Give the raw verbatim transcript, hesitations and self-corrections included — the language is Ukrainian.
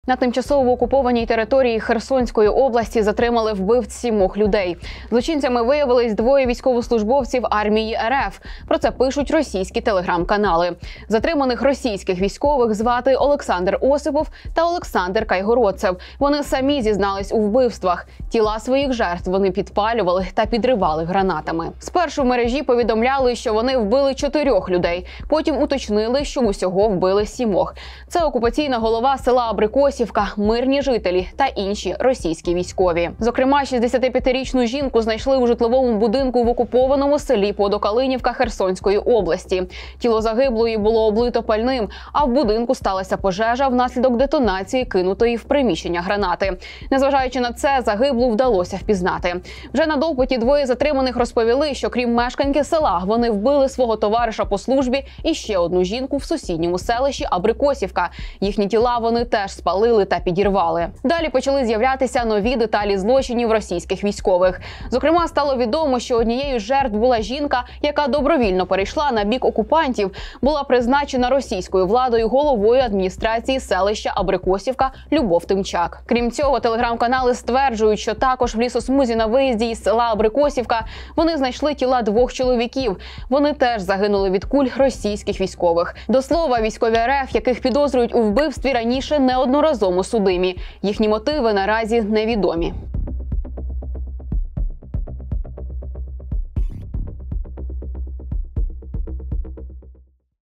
На тимчасово окупованій території Херсонської області затримали вбивць сімох людей. Злочинцями виявились двоє військовослужбовців армії РФ. Про це пишуть російські телеграм-канали. Затриманих російських військових звати Олександр Осипов та Олександр Кайгородцев. Вони самі зізнались у вбивствах. Тіла своїх жертв вони підпалювали та підривали гранатами. Спершу в мережі повідомляли, що вони вбили чотирьох людей. Потім уточнили, що усього вбили сімох. Це окупаційна голова села Абрикосівка, мирні жителі та інші російські військові. Зокрема, шістдесятип'ятирічну жінку знайшли у житловому будинку в окупованому селі Подокалинівка Херсонської області. Тіло загиблої було облито пальним, а в будинку сталася пожежа внаслідок детонації кинутої в приміщення гранати. Незважаючи на це, загиблу вдалося впізнати. Вже на допиті двоє затриманих розповіли, що крім мешканки села, вони вбили свого товариша по службі і ще одну жінку в сусідньому селищі Абрикосівка. Їхні тіла вони теж спалили та підірвали. Далі почали з'являтися нові деталі злочинів російських військових. Зокрема, стало відомо, що однією з жертв була жінка, яка добровільно перейшла на бік окупантів, була призначена російською владою головою адміністрації селища Абрикосівка Любов Тимчак. Крім цього, телеграм-канали стверджують, що також в лісосмузі на виїзді із села Абрикосівка вони знайшли тіла двох чоловіків. Вони теж загинули від куль російських військових. До слова, військові РФ, яких підозрюють у вбивстві, раніше неодноразово судимі. Їхні мотиви наразі невідомі.